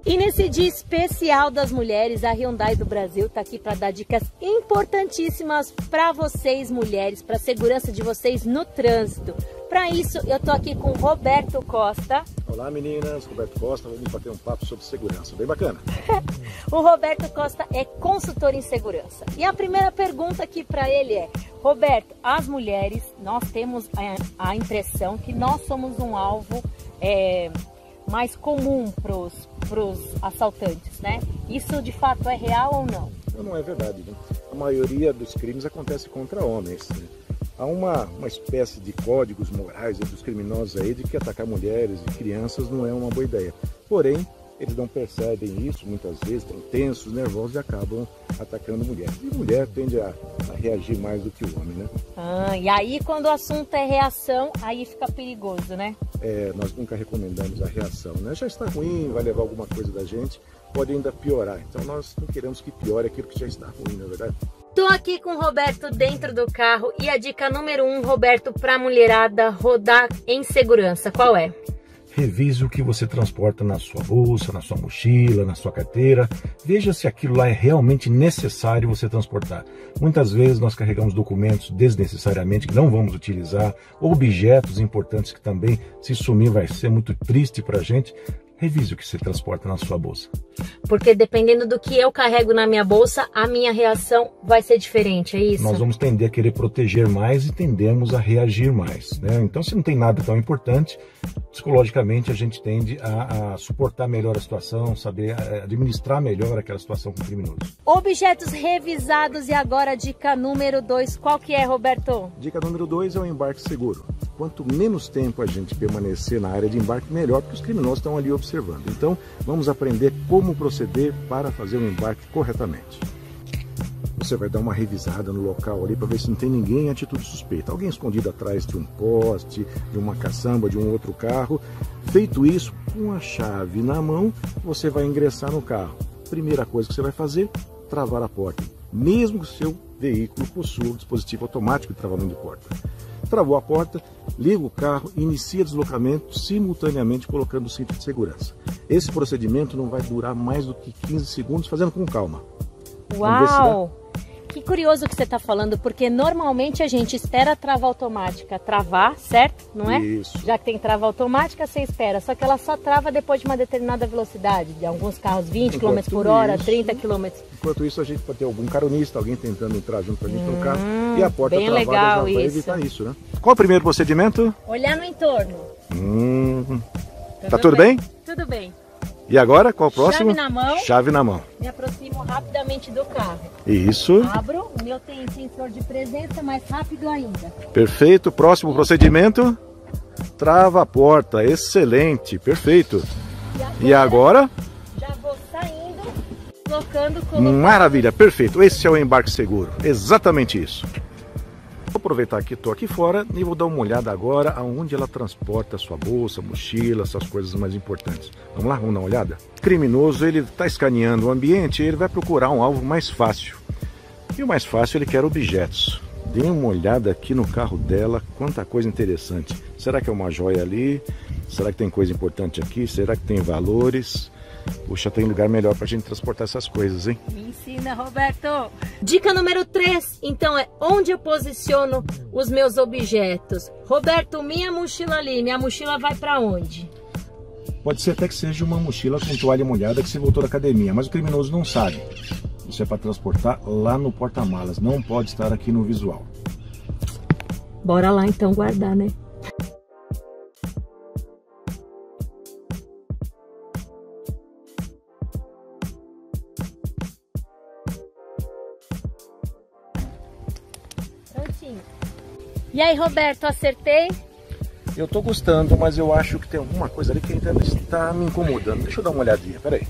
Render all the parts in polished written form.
E nesse dia especial das mulheres, a Hyundai do Brasil está aqui para dar dicas importantíssimas para vocês mulheres, para a segurança de vocês no trânsito. Para isso, eu estou aqui com o Roberto Costa. Olá meninas, Roberto Costa, vamos bater um papo sobre segurança, bem bacana. O Roberto Costa é consultor em segurança. E a primeira pergunta aqui para ele é: Roberto, as mulheres, nós temos a impressão que nós somos um alvo mais comum para os assaltantes, né? Isso de fato é real ou não? Não é verdade, né? A maioria dos crimes acontece contra homens, né? Há uma espécie de códigos morais entre os criminosos aí de que atacar mulheres e crianças não é uma boa ideia. Porém, eles não percebem isso, muitas vezes estão tensos, nervosos e acabam atacando mulheres. E mulher tende a reagir mais do que o homem, né? E aí quando o assunto é reação, aí fica perigoso, né? Nós nunca recomendamos a reação, né? Já está ruim, vai levar alguma coisa da gente, pode ainda piorar. Então nós não queremos que piore aquilo que já está ruim, não é verdade? Tô aqui com o Roberto dentro do carro e a dica número 1, Roberto, para a mulherada rodar em segurança, qual é? Revise o que você transporta na sua bolsa, na sua mochila, na sua carteira. Veja se aquilo lá é realmente necessário você transportar. Muitas vezes nós carregamos documentos desnecessariamente que não vamos utilizar, objetos importantes que também, se sumir, vai ser muito triste para a gente. Revise o que você transporta na sua bolsa. Porque dependendo do que eu carrego na minha bolsa, a minha reação vai ser diferente, é isso? Nós vamos tender a querer proteger mais e tendemos a reagir mais, né? Então, se não tem nada tão importante, psicologicamente a gente tende a suportar melhor a situação, saber administrar melhor aquela situação com o criminoso. Objetos revisados e agora a dica número 2, qual que é, Roberto? Dica número 2 é o embarque seguro. Quanto menos tempo a gente permanecer na área de embarque, melhor, porque os criminosos estão ali observando. Então, vamos aprender como proceder para fazer o embarque corretamente. Você vai dar uma revisada no local ali para ver se não tem ninguém em atitude suspeita. Alguém escondido atrás de um poste, de uma caçamba, de um outro carro. Feito isso, com a chave na mão, você vai ingressar no carro. Primeira coisa que você vai fazer, travar a porta. Mesmo que o seu veículo possua um dispositivo automático de travamento de porta. Travou a porta, liga o carro e inicia deslocamento simultaneamente colocando o cinto de segurança. Esse procedimento não vai durar mais do que 15 segundos, fazendo com calma. Uau! Que curioso que você está falando, porque normalmente a gente espera a trava automática travar, certo? Não é? Isso. Já que tem trava automática, você espera. Só que ela só trava depois de uma determinada velocidade. De alguns carros 20 km por hora, 30 km. Enquanto isso, a gente pode ter algum caronista, alguém tentando entrar junto com a gente no carro. E a porta bem travada legal já vai isso. evitar isso, né? Qual o primeiro procedimento? Olhar no entorno. Tá tudo bem? Tudo bem. E agora, qual o próximo? Chave na mão. Chave na mão. Me aproximo rapidamente do carro. Isso. Abro, o meu tem sensor de presença, mais rápido ainda. Perfeito. Próximo procedimento. Trava a porta. Excelente. Perfeito. E agora? Já vou saindo, colocando. Maravilha. Perfeito. Esse é o embarque seguro. Exatamente isso. Vou aproveitar que estou aqui fora e vou dar uma olhada agora aonde ela transporta a sua bolsa, mochila, essas coisas mais importantes. Vamos lá, vamos dar uma olhada? O criminoso, ele está escaneando o ambiente e ele vai procurar um alvo mais fácil. E o mais fácil, ele quer objetos. Dê uma olhada aqui no carro dela, quanta coisa interessante. Será que é uma joia ali? Será que tem coisa importante aqui? Será que tem valores? Puxa, tem lugar melhor pra gente transportar essas coisas, hein? Me ensina, Roberto! Dica número 3, então, é onde eu posiciono os meus objetos. Roberto, minha mochila ali, minha mochila vai pra onde? Pode ser até que seja uma mochila com toalha molhada que você voltou da academia, mas o criminoso não sabe. Isso é para transportar lá no porta-malas, não pode estar aqui no visual. Bora lá então guardar, né? Prontinho. E aí, Roberto, acertei? Eu tô gostando, mas eu acho que tem alguma coisa ali que ainda está me incomodando. Deixa eu dar uma olhadinha, peraí.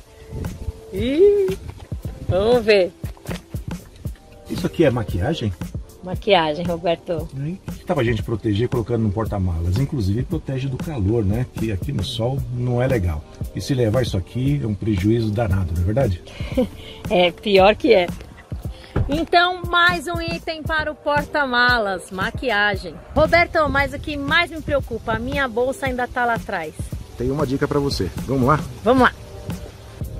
Vamos ver. Isso aqui é maquiagem? Maquiagem, Roberto. Dá pra gente proteger colocando no porta-malas. Inclusive protege do calor, né? Que aqui no sol não é legal. E se levar isso aqui é um prejuízo danado, não é verdade? É, pior que é. Então, mais um item para o porta-malas, maquiagem. Roberto, mas o que mais me preocupa, a minha bolsa ainda tá lá atrás. Tem uma dica para você. Vamos lá? Vamos lá.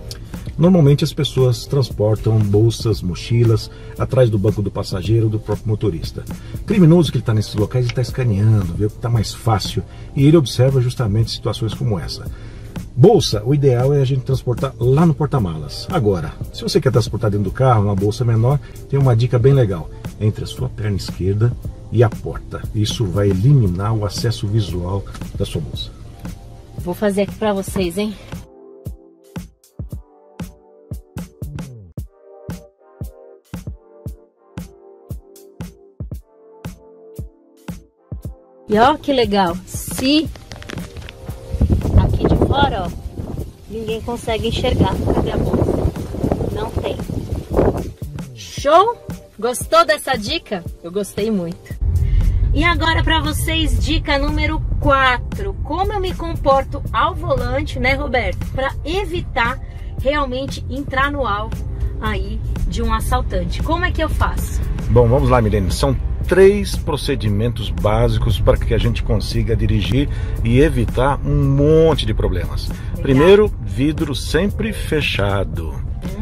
Normalmente as pessoas transportam bolsas, mochilas, atrás do banco do passageiro ou do próprio motorista. O criminoso que está nesses locais está escaneando, vê o que está mais fácil, e ele observa justamente situações como essa. Bolsa, o ideal é a gente transportar lá no porta-malas. Agora, se você quer transportar dentro do carro, uma bolsa menor, tem uma dica bem legal. Entre a sua perna esquerda e a porta. Isso vai eliminar o acesso visual da sua bolsa. Vou fazer aqui para vocês, hein? E ó que legal, se aqui de fora, ó, ninguém consegue enxergar. Cadê a bolsa? Não tem. Show? Gostou dessa dica? Eu gostei muito. E agora para vocês, dica número 4. Como eu me comporto ao volante, né, Roberto? Para evitar realmente entrar no alvo aí de um assaltante. Como é que eu faço? Bom, vamos lá, Milene. São 3 procedimentos básicos para que a gente consiga dirigir e evitar um monte de problemas. Legal. Primeiro, vidro sempre fechado.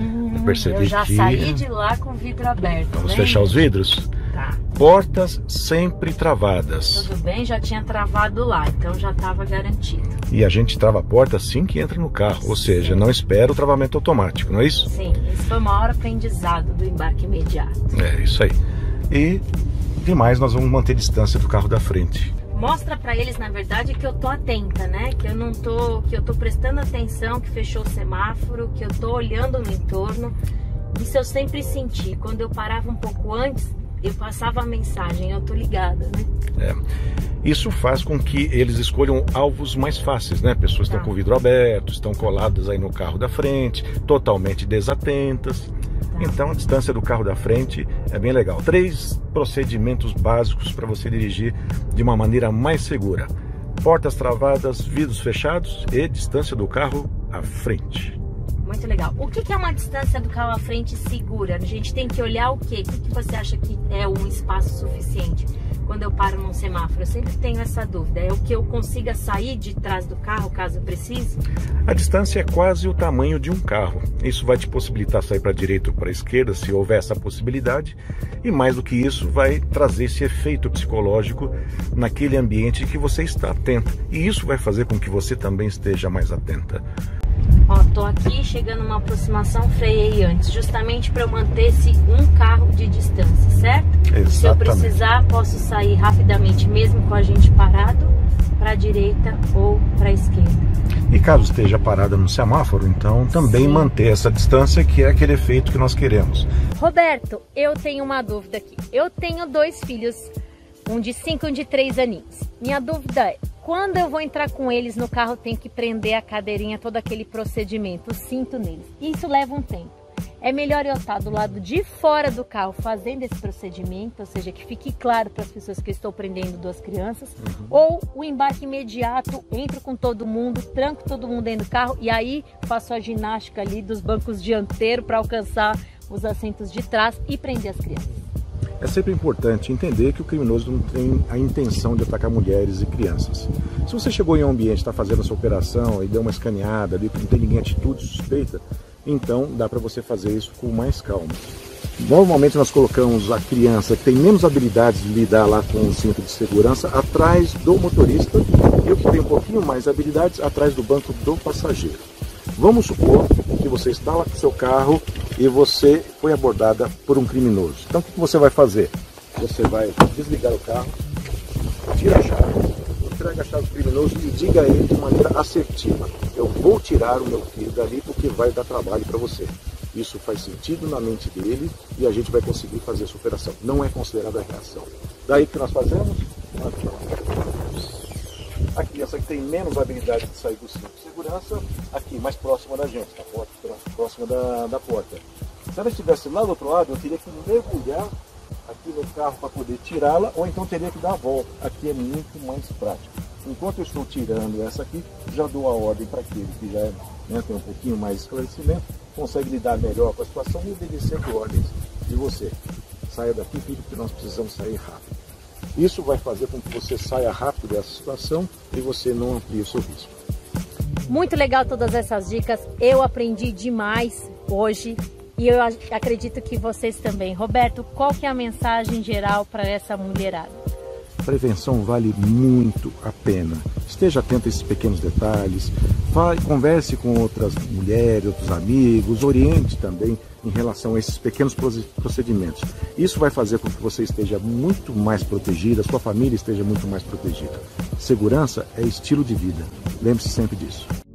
Eu já saí de lá com o vidro aberto. Vamos fechar os vidros? Tá. Portas sempre travadas. Tudo bem, já tinha travado lá, então já estava garantido. E a gente trava a porta assim que entra no carro, ou seja, não espera o travamento automático, não é isso? Sim, esse foi o maior aprendizado do embarque imediato. É, isso aí. E demais, nós vamos manter distância do carro da frente. Mostra pra eles, na verdade, que eu tô atenta, né? Que eu tô prestando atenção, que fechou o semáforo, que eu tô olhando no entorno. Isso eu sempre senti. Quando eu parava um pouco antes, eu passava a mensagem, eu tô ligada, né? É. Isso faz com que eles escolham alvos mais fáceis, né? Pessoas estão com o vidro aberto, estão coladas aí no carro da frente, totalmente desatentas. Então a distância do carro da frente é bem legal. 3 procedimentos básicos para você dirigir de uma maneira mais segura: portas travadas, vidros fechados e distância do carro à frente. Muito legal. O que é uma distância do carro à frente segura? A gente tem que olhar o quê? O que você acha que é um espaço suficiente? Quando eu paro num semáforo, eu sempre tenho essa dúvida. É o que eu consiga sair de trás do carro, caso eu precise? A distância é quase o tamanho de um carro. Isso vai te possibilitar sair para a direita ou para a esquerda, se houver essa possibilidade. E mais do que isso, vai trazer esse efeito psicológico naquele ambiente que você está atenta. E isso vai fazer com que você também esteja mais atenta. Ó, tô aqui chegando numa aproximação, freiei antes, justamente para eu manter esse um carro de distância, certo? Exatamente. Se eu precisar, posso sair rapidamente, mesmo com a gente parado, para a direita ou para a esquerda. E caso esteja parada no semáforo, então também Sim. manter essa distância, que é aquele efeito que nós queremos. Roberto, eu tenho uma dúvida aqui. Eu tenho 2 filhos, um de 5 e um de 3 aninhos. Minha dúvida é, quando eu vou entrar com eles no carro, tem que prender a cadeirinha, todo aquele procedimento, o cinto neles. Isso leva um tempo. É melhor eu estar do lado de fora do carro fazendo esse procedimento, ou seja, que fique claro para as pessoas que eu estou prendendo 2 crianças, ou o embarque imediato, entro com todo mundo, tranco todo mundo dentro do carro e aí faço a ginástica ali dos bancos dianteiros para alcançar os assentos de trás e prender as crianças. É sempre importante entender que o criminoso não tem a intenção de atacar mulheres e crianças. Se você chegou em um ambiente, está fazendo essa operação e deu uma escaneada ali, não tem ninguém atitude suspeita, então dá para você fazer isso com mais calma. Normalmente nós colocamos a criança que tem menos habilidades de lidar lá com o cinto de segurança atrás do motorista e o que tem um pouquinho mais habilidades atrás do banco do passageiro. Vamos supor que você está lá com seu carro e você foi abordada por um criminoso. Então o que você vai fazer? Você vai desligar o carro, tira a chave, entrega a chave do criminoso e diga a ele de maneira assertiva: eu vou tirar o meu filho dali porque vai dar trabalho para você. Isso faz sentido na mente dele e a gente vai conseguir fazer essa operação. Não é considerada reação. Daí o que nós fazemos? A criança que tem menos habilidade de sair do cinto de segurança, aqui mais próxima da gente, na porta, próxima da porta. Se ela estivesse lá do outro lado, eu teria que mergulhar aqui no carro para poder tirá-la, ou então teria que dar a volta. Aqui é muito mais prático. Enquanto eu estou tirando essa aqui, já dou a ordem para aquele que já tem um pouquinho mais de esclarecimento, consegue lidar melhor com a situação e obedecendo ordens de você. Saia daqui, filho, porque nós precisamos sair rápido. Isso vai fazer com que você saia rápido dessa situação e você não amplie o seu risco. Muito legal todas essas dicas, eu aprendi demais hoje e eu acredito que vocês também. Roberto, qual que é a mensagem geral para essa mulherada? Prevenção vale muito a pena. Esteja atento a esses pequenos detalhes, converse com outras mulheres, outros amigos, oriente também em relação a esses pequenos procedimentos. Isso vai fazer com que você esteja muito mais protegida, sua família esteja muito mais protegida. Segurança é estilo de vida. Lembre-se sempre disso.